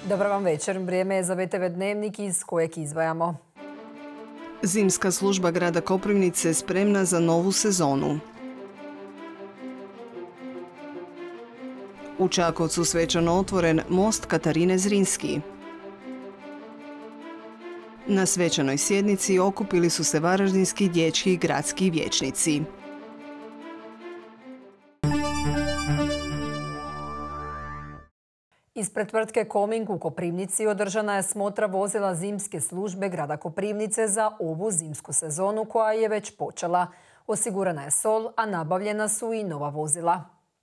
Dobar vam večer, vrijeme je za VTV Dnevnik iz kojeg izdvajamo. Zimska služba grada Koprivnice spremna za novu sezonu. U Čakovcu svečano otvoren most Katarine Zrinski. Na svečanoj sjednici okupili su se varaždinski dječji gradski vijećnici. Ispred tvrtke Koming u Koprivnici održana je smotra vozila zimske službe grada Koprivnice za ovu zimsku sezonu koja je već počela. Osigurana je sol, a nabavljena su i nova vozila.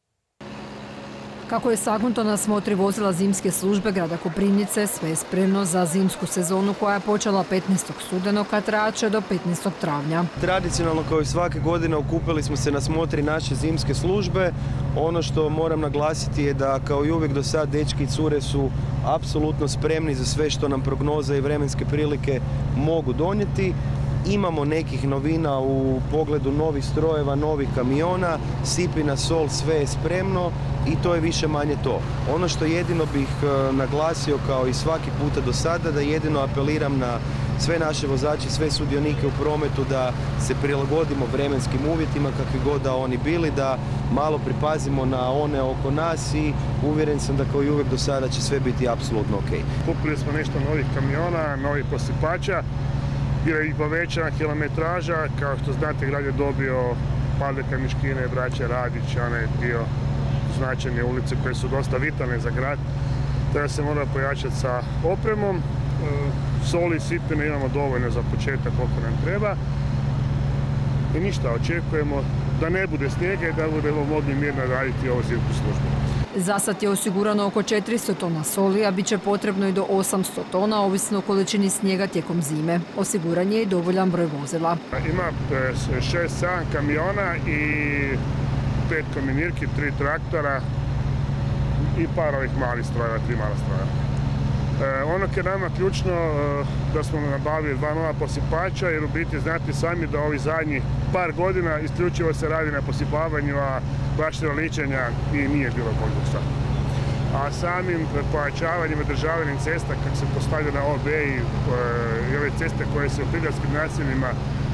Kako je sagnuto na smotri vozila zimske službe grada Koprivnice, sve je spremno za zimsku sezonu koja je počela 15. studenog, a trajaće do 15. travnja. Tradicionalno kao i svake godine okupili smo se na smotri naše zimske službe. Ono što moram naglasiti je da kao i uvijek do sad dečki i cure su apsolutno spremni za sve što nam prognoza i vremenske prilike mogu donijeti. Imamo nekih novina u pogledu novih strojeva, novih kamiona, sipina, sol, sve je spremno i to je više manje to. Ono što jedino bih naglasio kao i svaki puta do sada, da jedino apeliram na sve naše vozače, sve sudionike u prometu da se prilagodimo vremenskim uvjetima kakvi god da oni bili, da malo pripazimo na one oko nas i uvjeren sam da kao i uvijek do sada će sve biti apsolutno ok. Kupili smo nešto novih kamiona, novih posipača. Bila je i povećana kilometraža, kao što znate grad je dobio Pavlika Miškine, braće Radić, onaj dio značajne ulice koje su dosta vitalne za grad. Treba se mora pojačati sa opremom, soli i sipine imamo dovoljno za početak koliko nam treba. I ništa, očekujemo da ne bude snijega i da budemo mogli mirno raditi ovu zimsku službu. Za sad je osigurano oko 400 tona soli, a bit će potrebno i do 800 tona, ovisno o količini snijega tijekom zime. Osiguran je i dovoljan broj vozila. Ima 6-7 kamiona i 5 kombinirki, 3 traktora i par ovih malih strojeva, 3 mala stroja. Ono je nama ključno da smo nabavili 2 nova posipača, jer u biti znate sami da ovih zadnjih par godina isključivo se radi na posipavanju, a baš ličenja i nije bilo konkursa. A samim pojačavanjem i održavanjem cesta kako se postavlja na OB i ove ceste koje se u prigradskim naseljima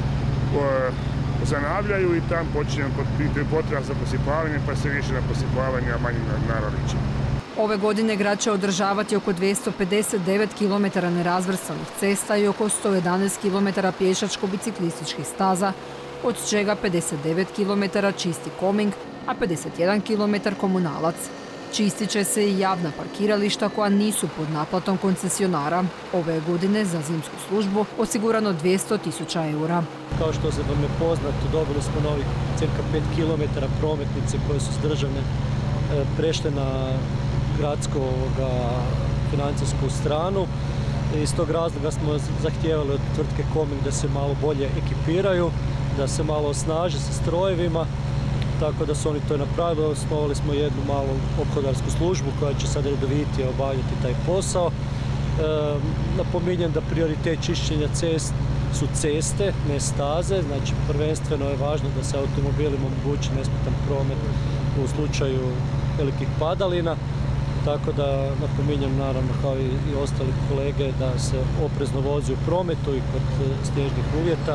zanavljaju i tam počinjem potreba za posipavanjem, pa se više na posipavanje, a manje na ličenje. Ove godine grad će održavati oko 259 km nerazvrstanih cesta i oko 111 km pješačko-biciklističkih staza, od čega 59 km čisti Koming, a 51 km komunalac. Čistit će se i javna parkirališta koja nisu pod naplatom koncesionara. Ove godine za zimsku službu osigurano 200.000 eura. Kao što se vam je poznato, dobili smo novih cirka 5 km prometnice koje su s državne prešle na gradsku financijsku stranu. Iz tog razloga smo zahtijevali od tvrtke Koming da se malo bolje ekipiraju, da se malo osnaže sa strojevima, tako da su oni to napravili. Osnovali smo jednu malu ophodarsku službu koja će sad redovitije obavljati taj posao. Napominjem da prioritet čišćenja su ceste, ne staze, znači prvenstveno je važno da se automobilima omogući nesmetan promet u slučaju velikih padalina. Tako da napominjem naravno kao i ostali kolege da se oprezno vozi u prometu i kod snježnih uvjeta.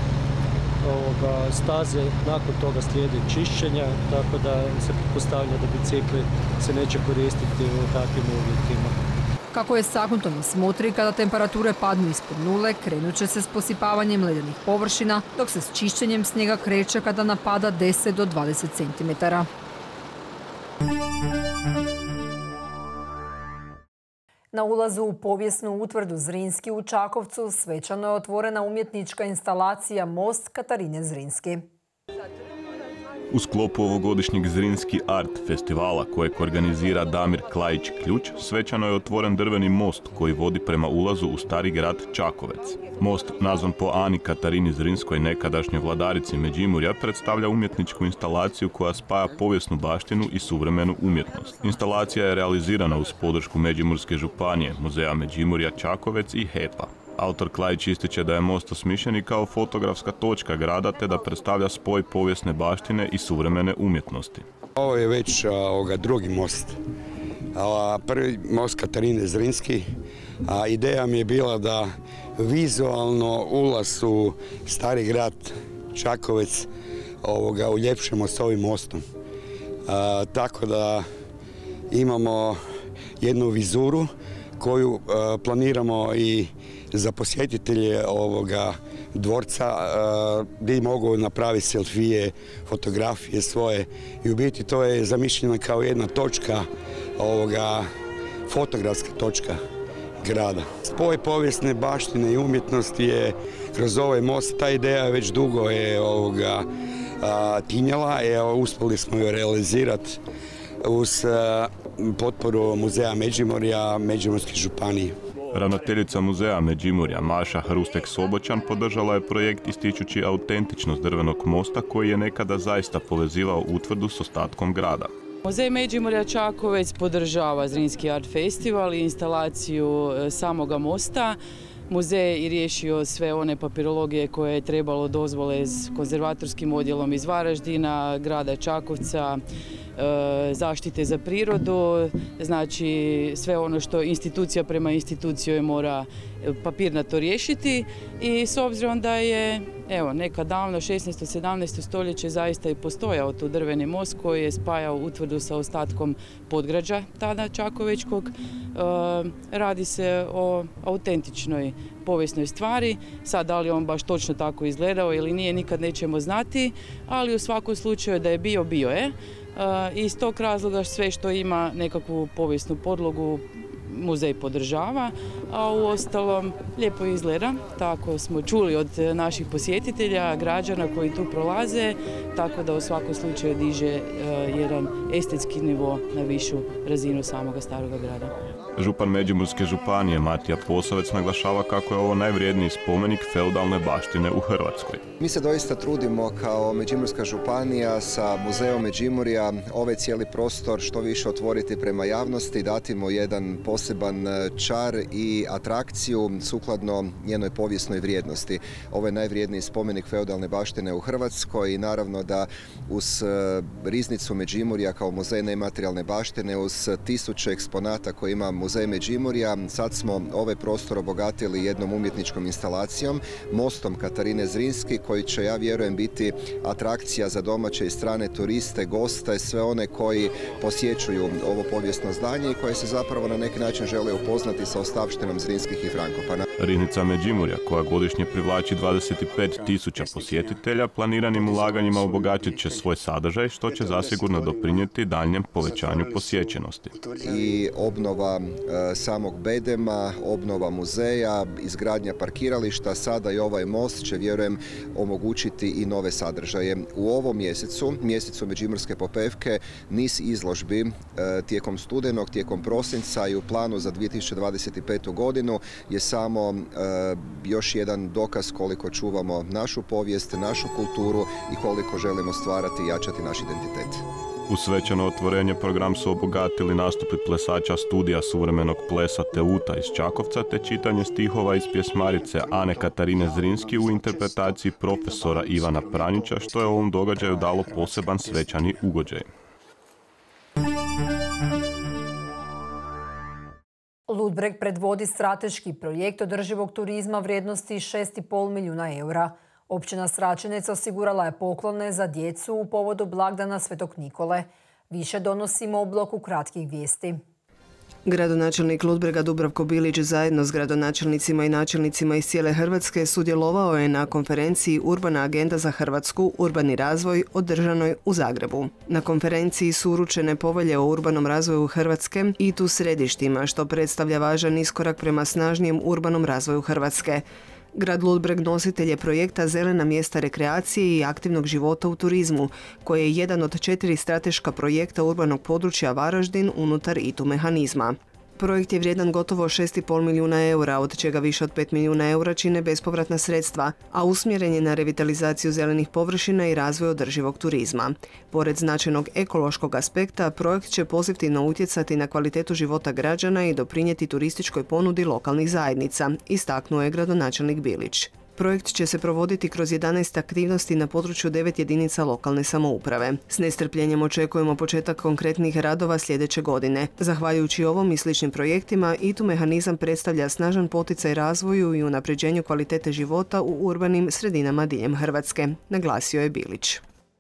Staze nakon toga slijedi čišćenja, tako da se pretpostavlja da bicikli se neće koristiti u takvim uvjetima. Kako je sagnuto na smotri, kada temperature padnu ispod nule, krenut će se s posipavanjem ledenih površina, dok se s čišćenjem snijega kreće kada napada 10 do 20 cm. Na ulazu u povijesnu utvrdu Zrinski u Čakovcu svečano je otvorena umjetnička instalacija Most Katarine Zrinski. U sklopu ovogodišnjeg Zrinski Art festivala kojeg organizira Damir Klajić-Ključ, svečano je otvoren drveni most koji vodi prema ulazu u stari grad Čakovec. Most, nazvan po Ani Katarini Zrinskoj, nekadašnjoj vladarici Međimurja, predstavlja umjetničku instalaciju koja spaja povijesnu baštinu i suvremenu umjetnost. Instalacija je realizirana uz podršku Međimurske županije, Muzeja Međimurja Čakovec i HEP-a. Autor Klajić ističe da je most osmišljen i kao fotografska točka grada te da predstavlja spoj povijesne baštine i suvremene umjetnosti. Ovo je već drugi most Prvi most Katarine Zrinski. Ideja mi je bila da vizualno ulaz u stari grad Čakovec uljepšamo s ovim mostom. Tako da imamo jednu vizuru koju planiramo i za posjetitelje ovoga dvorca gdje mogu napraviti selfije, fotografije svoje i u biti to je zamišljeno kao jedna točka, fotografska točka grada. Spoj povijesne baštine i umjetnosti je kroz ovaj most, ta ideja već dugo je tinjala, uspjeli smo ju realizirati uz potporu Muzeja Međimurja, Međimurske županije. Ravnateljica Muzeja Međimurja Maša Hrustek-Soboćan podržala je projekt ističući autentičnost drvenog mosta koji je nekada zaista povezivao Utvrdu s ostatkom grada. Muzej Međimurja Čakovec podržava Zrinski art festival i instalaciju samoga mosta. Muzej je riješio sve one papirologije koje je trebalo, dozvole s konzervatorskim odjelom iz Varaždina, grada Čakovca, zaštite za prirodu, znači sve ono što institucija prema instituciji mora papirnato riješiti i s obzirom da je nekad davno, 16. 17. stoljeće zaista i postojao tu drveni most koji je spajao Utvrdu sa ostatkom podgrađa tada Čakovečkog. Radi se o autentičnoj povijesnoj stvari. Sad, da li on baš točno tako izgledao ili nije, nikad nećemo znati, ali u svakom slučaju da je bio, bio je. Iz tog razloga sve što ima nekakvu povijesnu podlogu muzej podržava, a u ostalom lijepo izgleda. Tako smo čuli od naših posjetitelja, građana koji tu prolaze, tako da u svakom slučaju diže jedan estetski nivo na višu razinu samoga staroga grada. Župan Međimurske županije Matija Posavec naglašava kako je ovo najvrijedniji spomenik feudalne baštine u Hrvatskoj. Mi se doista trudimo kao Međimurska županija sa Muzejom Međimurja ovaj cijeli prostor što više otvoriti prema javnosti, dati mu jedan poseban čar i atrakciju sukladno njenoj povijesnoj vrijednosti. Ovo je najvrijedniji spomenik feudalne baštine u Hrvatskoj i naravno da uz riznicu Međimurja kao muzej nematerijalne baštine, uz tisuće eksponata koje ima Muzej Međimurja, sad smo ovaj prostor obogatili jednom umjetničkom instalacijom, mostom Katarine Zrinski, koji će, ja vjerujem, biti atrakcija za domaće i strane turiste, goste, sve one koji posjećuju ovo povijesno zdanje i koji se zapravo na neki način žele upoznati sa ostavštinom Zrinskih i Frankopana. Riznica Međimurja, koja godišnje privlači 25.000 posjetitelja, planiranim ulaganjima obogatit će svoj sadržaj, što će zasigurno doprinijeti daljnjem povećanju posjećenosti. I obnova samog bedema, obnova muzeja, izgradnja parkirališta, sada i ovaj most će, vjerujem, omogućiti i nove sadržaje. U ovom mjesecu Međimurske popevke, niz izložbi tijekom studenog, tijekom prosinca i u planu za 2025. godinu je samo još jedan dokaz koliko čuvamo našu povijest, našu kulturu i koliko želimo stvarati i jačati naš identitet. U svečano otvorenje program su obogatili nastupi plesača studija suvremenog plesa Teuta iz Čakovca te čitanje stihova iz pjesmarice Ane Katarine Zrinski u interpretaciji profesora Ivana Pranjića, što je ovom događaju dalo poseban svečani ugođaj. Ludbreg predvodi strateški projekt održivog turizma vrijednosti 6,5 milijuna eura. Općina Sračinec osigurala je poklone za djecu u povodu blagdana Svetog Nikole. Više donosimo u bloku kratkih vijesti. Gradonačelnik Ludbrega Dubravko Bilić zajedno s gradonačelnicima i načelnicima iz cijele Hrvatske sudjelovao je na konferenciji Urbana agenda za Hrvatsku, urbani razvoj održanoj u Zagrebu. Na konferenciji su uručene povelje o urbanom razvoju Hrvatske i tu središtima, što predstavlja važan iskorak prema snažnijem urbanom razvoju Hrvatske. Grad Ludbreg nositelj je projekta Zelena mjesta rekreacije i aktivnog života u turizmu, koji je jedan od 4 strateška projekta urbanog područja Varaždin unutar ITU mehanizma. Projekt je vrijedan gotovo 6,5 milijuna eura, od čega više od 5 milijuna eura čine bespovratna sredstva, a usmjeren je na revitalizaciju zelenih površina i razvoj održivog turizma. Pored značajnog ekološkog aspekta, projekt će pozitivno utjecati na kvalitetu života građana i doprinijeti turističkoj ponudi lokalnih zajednica, istaknuo je gradonačelnik Bilić. Projekt će se provoditi kroz 11 aktivnosti na području 9 jedinica lokalne samouprave. S nestrpljenjem očekujemo početak konkretnih radova sljedeće godine. Zahvaljujući ovom i sličnim projektima, ITU mehanizam predstavlja snažan poticaj razvoju i unapređenju kvalitete života u urbanim sredinama diljem Hrvatske, naglasio je Bilić.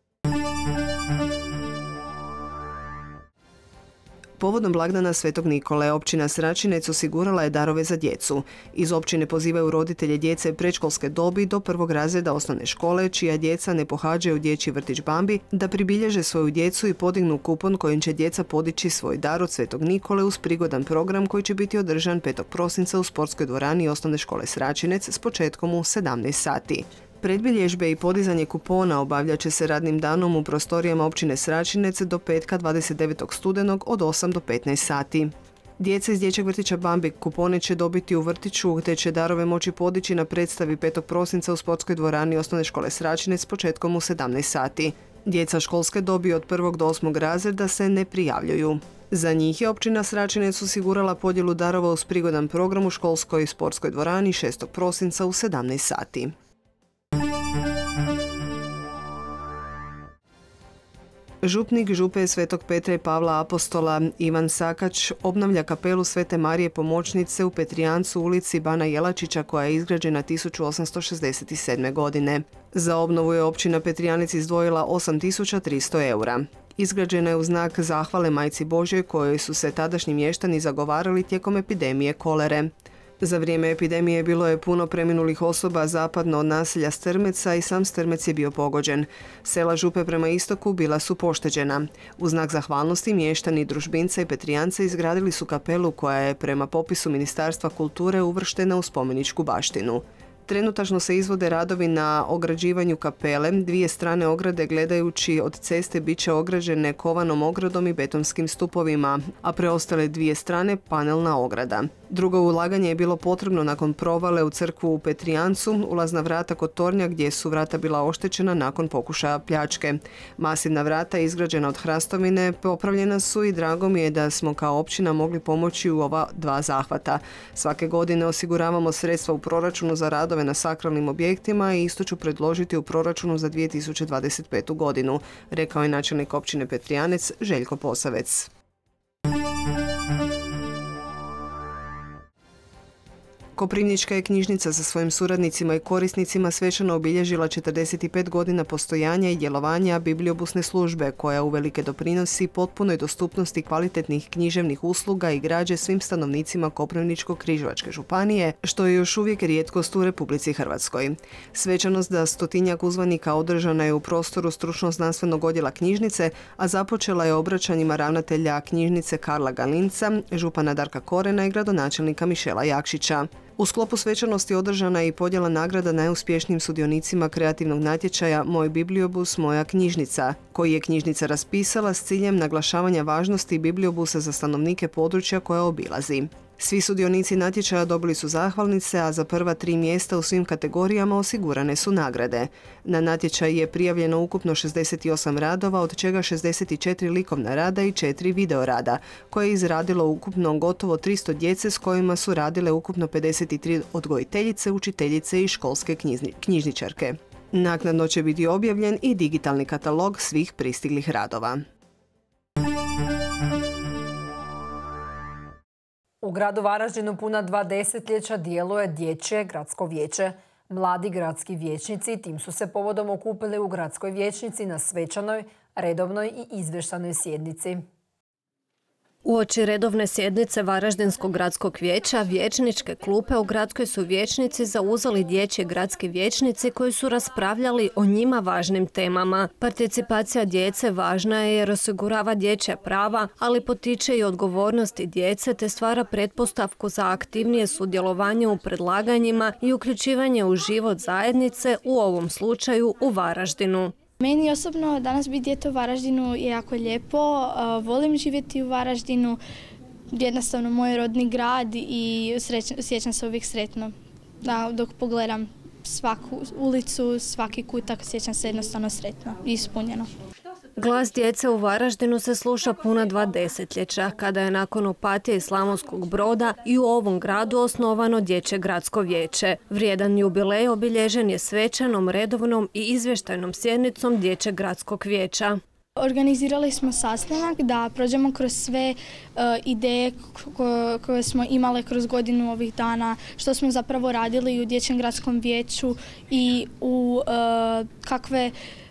Povodom blagdana Svetog Nikole, općina Sračinec osigurala je darove za djecu. Iz općine pozivaju roditelje djece predškolske dobi do 1. razreda osnovne škole, čija djeca ne pohađaju dječji vrtić Bambi, da pribilježe svoju djecu i podignu kupon kojim će djeca podići svoj dar od Svetog Nikole uz prigodan program koji će biti održan 5. prosinca u sportskoj dvorani osnovne škole Sračinec s početkom u 17 sati. Predbilježbe i podizanje kupona obavljat će se radnim danom u prostorijama općine Sračinec do petka 29. studenog od 8 do 15 sati. Djeca iz dječjeg vrtića Bambi kupone će dobiti u vrtiću, te će darove moći podići na predstavi 5. prosinca u sportskoj dvorani osnovne škole Sračinec s početkom u 17 sati. Djeca školske dobi od 1. do 8. razreda se ne prijavljuju. Za njih je općina Sračinec osigurala podjelu darova uz prigodan program u školskoj i sportskoj dvorani 6. prosinca u 17 sati. Župnik Župe Svetog Petra i Pavla Apostola Ivan Sakač obnavlja kapelu Svete Marije Pomoćnice u Petrijancu ulici Bana Jelačića koja je izgrađena 1867. godine. Za obnovu je općina Petrijanec izdvojila 8.300 eura. Izgrađena je u znak zahvale Majci Božjoj kojoj su se tadašnji mještani zagovarali tijekom epidemije kolere. Za vrijeme epidemije bilo je puno preminulih osoba zapadno od naselja Strmeca i sam Strmec je bio pogođen. Sela Župe prema istoku bila su pošteđena. U znak zahvalnosti mještani Družbinca i Petrijance izgradili su kapelu koja je prema popisu Ministarstva kulture uvrštena u spomeničku baštinu. Trenutačno se izvode radovi na ograđivanju kapele. Dvije strane ograde gledajući od ceste bit će ograđene kovanom ogradom i betonskim stupovima, a preostale dvije strane panelna ograda. Drugo ulaganje je bilo potrebno nakon provale u crkvu u Petrijancu, ulazna vrata kod tornja gdje su vrata bila oštećena nakon pokušaja pljačke. Masivna vrata izgrađena od hrastovine popravljena su i drago mi je da smo kao općina mogli pomoći u ova dva zahvata. Svake godine osiguravamo sredstva u proračunu za radove na sakralnim objektima i isto ću predložiti u proračunu za 2025. godinu, rekao je načelnik općine Petrijanec Željko Posavec. Koprivnička je knjižnica sa svojim suradnicima i korisnicima svečano obilježila 45 godina postojanja i djelovanja bibliobusne službe, koja uvelike doprinosi potpunoj dostupnosti kvalitetnih književnih usluga i građe svim stanovnicima Koprivničko-križevačke županije, što je još uvijek rijetkost u Republici Hrvatskoj. Svečanost da 100-tinjak uzvanika održana je u prostoru stručno-znanstvenog odjela knjižnice, a započela je obraćanjima ravnatelja knjižnice Karla Galinca, župana Darka Korena i gradonačelnika Mišela Jakšića. U sklopu svečanosti održana je i podjela nagrada najuspješnijim sudionicima kreativnog natječaja Moj bibliobus, moja knjižnica, koji je knjižnica raspisala s ciljem naglašavanja važnosti bibliobusa za stanovnike područja koje obilazi. Svi sudionici natječaja dobili su zahvalnice, a za prva 3 mjesta u svim kategorijama osigurane su nagrade. Na natječaj je prijavljeno ukupno 68 radova, od čega 64 likovna rada i 4 video rada, koje je izradilo ukupno gotovo 300 djece s kojima su radile ukupno 53 odgojiteljice, učiteljice i školske knjižničarke. Naknadno će biti objavljen i digitalni katalog svih pristiglih radova. U gradu Varaždinu puna 2 desetljeća djeluje Dječje gradsko vijeće. Mladi gradski vijećnici tim su se povodom okupili u gradskoj vijećnici na svečanoj, redovnoj i izvještajnoj sjednici. Uoči redovne sjednice Varaždinskog gradskog vijeća, vijećničke klupe u gradskoj su vijećnici zauzeli dječji gradski vijećnici koji su raspravljali o njima važnim temama. Participacija djece važna je jer osigurava dječja prava, ali potiče i odgovornosti djece te stvara pretpostavku za aktivnije sudjelovanje u predlaganjima i uključivanje u život zajednice, u ovom slučaju u Varaždinu. Meni osobno danas biti dijete u Varaždinu je jako lijepo, volim živjeti u Varaždinu, jednostavno moj rodni grad i sjećam se uvijek sretno. Dok pogledam svaku ulicu, svaki kutak, sjećam se jednostavno sretno i ispunjeno. Glas djece u Varaždinu se sluša puna 2 desetljeća, kada je nakon Opatije i Slavonskog Broda i u ovom gradu osnovano Dječje gradsko vijeće. Vrijedan jubilej obilježen je svečanom, redovnom i izvještajnom sjednicom Dječjeg gradskog vijeća. Organizirali smo sastanak da prođemo kroz sve ideje koje smo imali kroz godinu ovih dana, što smo zapravo radili u Dječjem gradskom vijeću i u kakve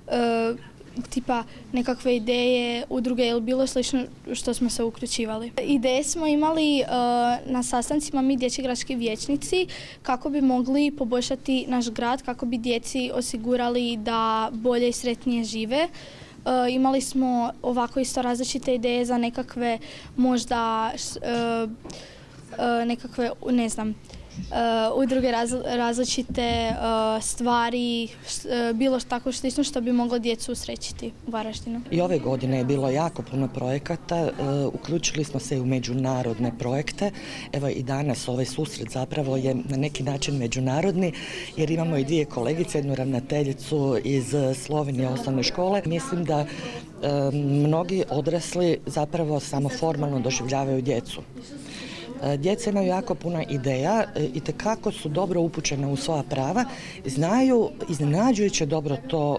nekakve ideje, udruge ili bilo slično što smo se uključivali. Ideje smo imali na sastancima mi dječji gradski vijećnici kako bi mogli poboljšati naš grad, kako bi djeci osigurali da bolje i sretnije žive. Imali smo ovako isto različite ideje za nekakve možda nekakve, ne znam, udruge različite stvari, bilo tako slično što bi moglo djecu usrećiti u Varaždinu. I ove godine je bilo jako puno projekata, uključili smo se i u međunarodne projekte. Evo i danas ovaj susret zapravo je na neki način međunarodni, jer imamo i 2 kolegice, jednu ravnateljicu iz Slovenije osnovne škole. Mislim da mnogi odrasli zapravo samo formalno doživljavaju djecu. Djeca imaju jako puno ideja, itekako su dobro upućene u svoja prava, znaju iznenađujuće dobro to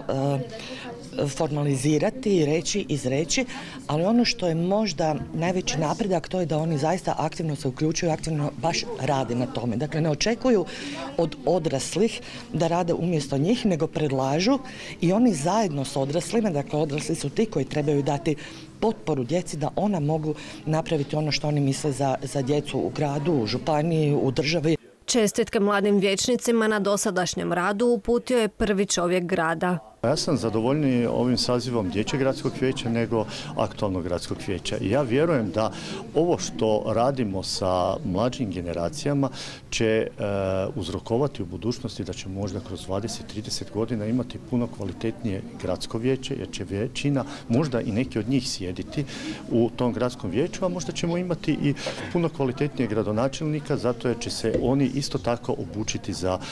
formalizirati, reći, izreći, ali ono što je možda najveći napredak to je da oni zaista aktivno se uključuju, aktivno baš rade na tome. Dakle, ne očekuju od odraslih da rade umjesto njih, nego predlažu i oni zajedno s odraslima, dakle odrasli su ti koji trebaju dati potporu djeci da ona mogu napraviti ono što oni misle za djecu u gradu, u županiji, u državi. Čestitke mladim vijećnicima na dosadašnjem radu uputio je prvi čovjek grada. Ja sam zadovoljniji ovim sazivom Dječjeg gradskog vijeća nego aktualnog gradskog vijeća. I ja vjerujem da ovo što radimo sa mlađim generacijama će uzrokovati u budućnosti da će možda kroz 20-30 godina imati puno kvalitetnije gradsko vijeće, jer će većina, možda i neki od njih sjediti u tom gradskom vijeću, a možda ćemo imati i puno kvalitetnije gradonačelnika, zato jer će se oni isto tako obučiti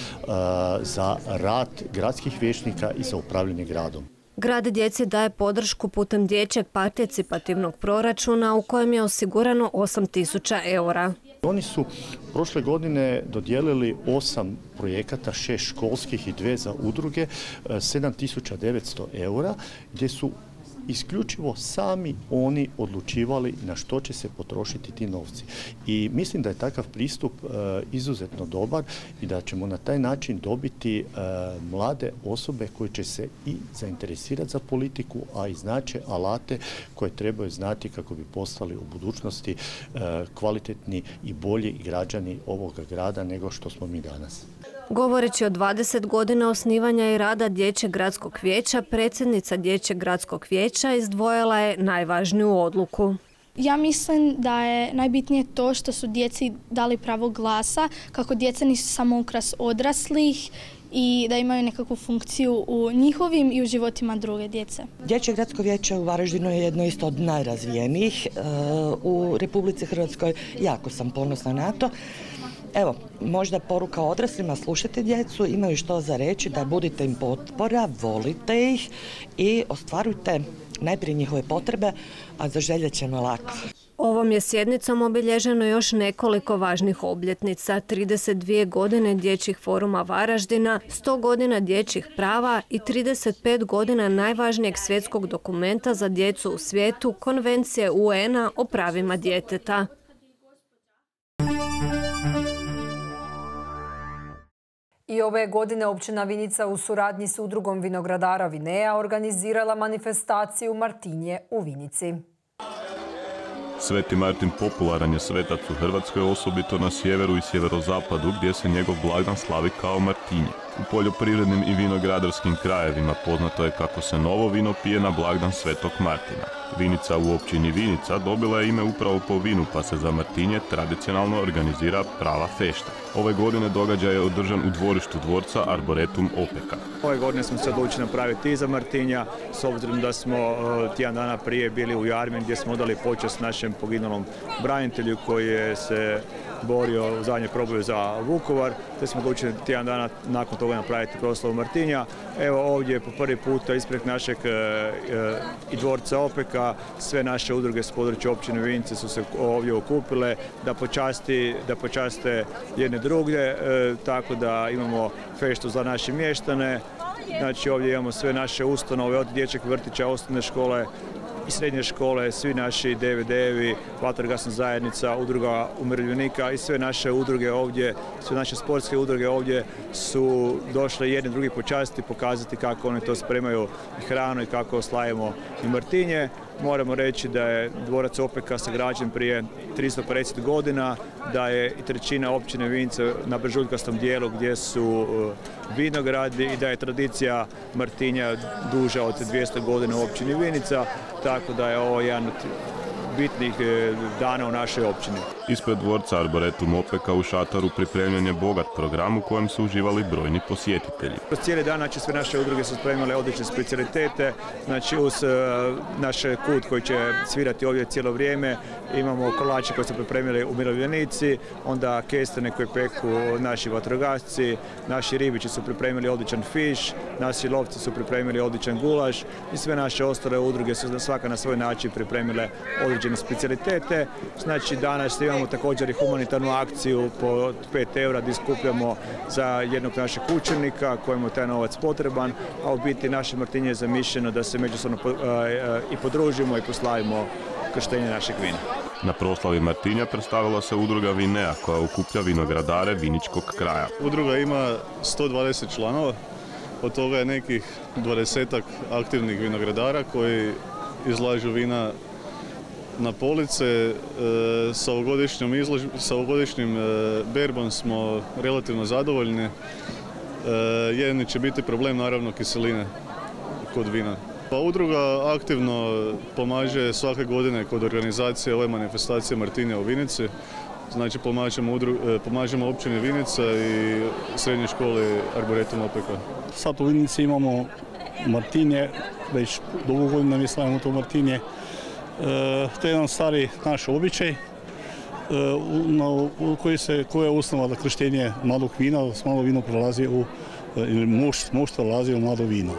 za rad gradskih vijećnika i za upravljanje gradom. Grad djeci daje podršku putem dječjeg participativnog proračuna u kojem je osigurano 8.000 eura. Oni su prošle godine dodijelili 8 projekata, 6 školskih i 2 za udruge, 7.900 eura, gdje su isključivo sami oni odlučivali na što će se potrošiti ti novci. I mislim da je takav pristup izuzetno dobar i da ćemo na taj način dobiti mlade osobe koje će se i zainteresirati za politiku, a i znače alate koje trebaju znati kako bi postali u budućnosti kvalitetni i bolji građani ovoga grada nego što smo mi danas. Govoreći o 20 godina osnivanja i rada Dječjeg gradskog vijeća, predsjednica Dječjeg gradskog vijeća izdvojila je najvažniju odluku. Ja mislim da je najbitnije to što su djeci dali pravo glasa, kako djeca nisu samo ukras odraslih i da imaju nekakvu funkciju u njihovim i u životima druge djece. Dječje gradsko vijeće u Varaždinu je jedno isto od najrazvijenijih u Republici Hrvatskoj. Jako sam ponosna na to. Evo, možda poruka odraslima, slušajte djecu, imaju što za reći, da budite im potpora, volite ih i ostvarujte najprije njihove potrebe, a zaželjet ćemo lako. Ovom je sjednicom obilježeno još nekoliko važnih obljetnica, 32 godine Dječjih foruma Varaždina, 100 godina dječjih prava i 35 godina najvažnijeg svjetskog dokumenta za djecu u svijetu, Konvencije UN-a o pravima djeteta. I ove godine općina Vinica u suradnji s udrugom vinogradara Vinea organizirala manifestaciju Martinje u Vinici. Sveti Martin popularan je svetac u Hrvatskoj, osobito na sjeveru i sjeverozapadu, gdje se njegov blagdan slavi kao Martinje. U poljoprivrednim i vinogradarskim krajevima poznato je kako se novo vino pije na blagdan Svetog Martina. Vinica u općini Vinica dobila je ime upravo po vinu, pa se za Martinje tradicionalno organizira prava fešta. Ove godine događaj je održan u dvorištu dvorca Arboretum Opeka. Ove godine smo se odlučili napraviti i za Martinja, s obzirom da smo tjedan dana prije bili u Jarmin gdje smo odali počast našem poginulom branitelju koji je se borio u zadnjoj proboju za Vukovar, te smo odlučili tjedan dana nakon toga napraviti proslavu Martinja. Evo ovdje po prvi puta ispred našeg i dvorca Opeka sve naše udruge s područja općine Vinice su se ovdje okupile da počaste jedne druge, tako da imamo feštu za naše mještane. Znači ovdje imamo sve naše ustanove od dječjeg vrtića, osnovne škole i srednje škole, svi naši DVD-evi, vatrogasna zajednica, udruga umirovljenika i sve naše udruge ovdje, sve naše sportske udruge ovdje su došle jedni drugi počastiti, pokazati kako oni to spremaju i hranu i kako slavimo i Martinje. Moramo reći da je dvorac Opeka sagrađen prije 350 godina, da je i trećina općine Vinice na brežuljkastom dijelu gdje su vinogradi i da je tradicija Martinja duža od 200 godina u općini Vinica, tako da je ovo jedan od bitnih dana u našoj općini. Ispred dvorca Arboretum Opeka u šatoru pripremljen je bogat program u kojem su uživali brojni posjetitelji. Kroz cijeli dan sve naše udruge su spremile odlične specijalitete, znači uz naš kut koji će svirati ovdje cijelo vrijeme, imamo kolače koje su pripremili umirovljenici, onda kestene koje peku naši vatrogasci, naši ribići su pripremili odličan fiš, naši lovci su pripremili odličan gulaš i sve naše ostale udruge su svaka na svoj način pripremile odlične specijalitete. Znači danas imamo također i humanitarnu akciju po 5 eura gdje skupljamo za jednog našeg učenika kojemu je taj novac potreban, a u biti naše Martinje je zamišljeno da se međusobno i podružimo i proslavimo krštenje našeg vina. Na proslavi Martinja predstavila se udruga Vinea koja okuplja vinogradare viničkog kraja. Udruga ima 120 članova, od toga je nekih 20-ak aktivnih vinogradara koji izlažu vina na police. Sa ovogodišnjim berbom smo relativno zadovoljni. Jedini će biti problem naravno kiseline kod vina. Pa udruga aktivno pomaže svake godine kod organizacije ove manifestacije Martinja u Vinici. Znači pomažemo općini Vinica i srednje škole Arboretum Opeka. Sad u Vinici imamo Martinje, već dugo godina mi slavimo to Martinje. To je jedan stari naš običaj koji je osnova da krštenje mladog vina, da malo vino prelazi ili moštvo prelazi u mlado vino.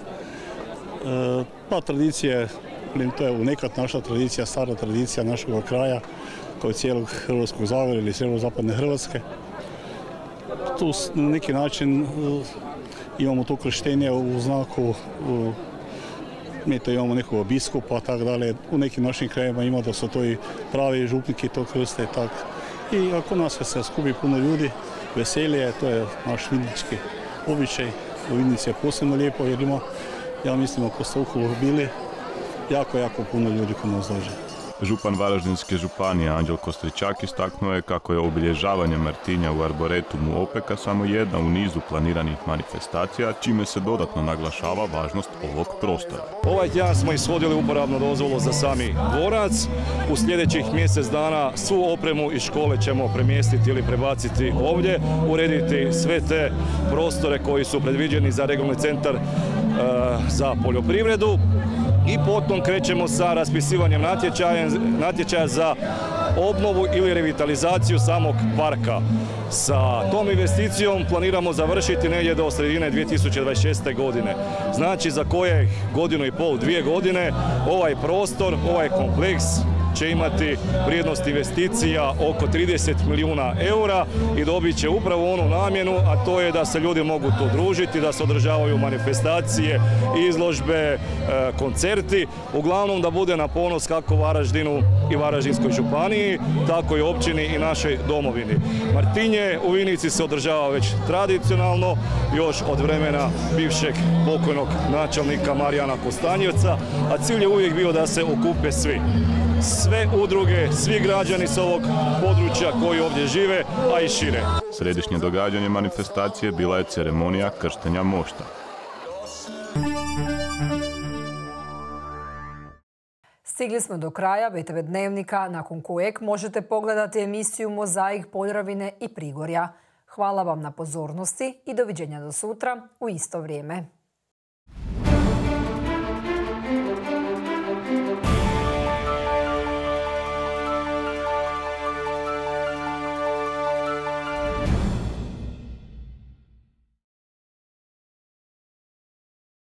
Pa tradicija, to je nekad naša tradicija, stara tradicija našeg kraja, kao cijelog Hrvatskog zagorja ili sjeverozapadne Hrvatske. Tu na neki način imamo to krštenje u znaku, mi to imamo nekog biskupa, tako dalje. U nekim našim krajima ima da su to i pravi župniki to krste. I ako nas se skupi puno ljudi, veselije, to je naš vinički običaj. U Vinici je posebno lijepo jer ima, ja mislim, ako ste okolo bili, jako puno ljudi kod nas dođe. Župan Varaždinske županije Anđel Kostričak istaknuo je kako je obilježavanje Martinja u Arboretumu Opeka samo jedna u nizu planiranih manifestacija, čime se dodatno naglašava važnost ovog prostora. Ovaj tjedan smo ishodili uporabnu dozvolu za sami dvorac. U sljedećih mjesec dana svu opremu iz škole ćemo premjestiti ili prebaciti ovdje, urediti sve te prostore koji su predviđeni za regionalni centar za poljoprivredu. I potom krećemo sa raspisivanjem natječaja za obnovu ili revitalizaciju samog parka. Sa tom investicijom planiramo završiti negdje do sredine 2026. godine. Znači za koje godinu i pol, 2 godine ovaj prostor, ovaj kompleks će imati vrijednost investicija oko 30 milijuna eura i dobit će upravo onu namjenu, a to je da se ljudi mogu tu družiti, da se održavaju manifestacije, izložbe, koncerti, uglavnom da bude na ponos kako Varaždinu i Varaždinskoj županiji, tako i općini i našoj domovini. Martinje u Vinici se održava već tradicionalno, još od vremena bivšeg pokojnog načelnika Marijana Kostanjevca, a cilj je uvijek bio da se okupe svi. Sve udruge, svi građani s ovog područja koji ovdje žive, a i šire. Središnje događanje manifestacije bila je ceremonija krštenja mošta. Stigli smo do kraja BTV Dnevnika, nakon kojeg možete pogledati emisiju Mozaik Podravine i Prigorja. Hvala vam na pozornosti i doviđenja do sutra u isto vrijeme.